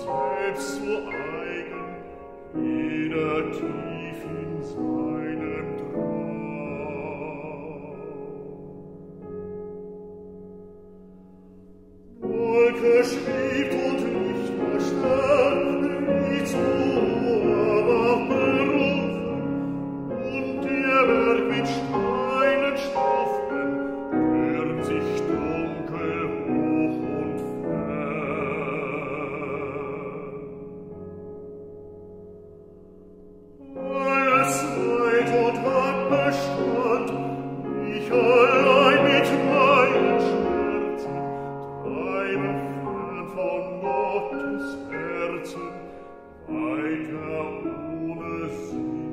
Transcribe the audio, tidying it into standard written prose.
selbst so eigen, jeder tief in seinem Traum. Wolke schwebt und nicht der Stern, nie zu aber berufen, und der Berg mit Steinen stoffen, hört sich dunkel hoch und fern. Alles Zeit und hat Bestand, ich allein mit meinen Schmerzen treibe fern von Gottes Herzen, weiter ohne Sinn.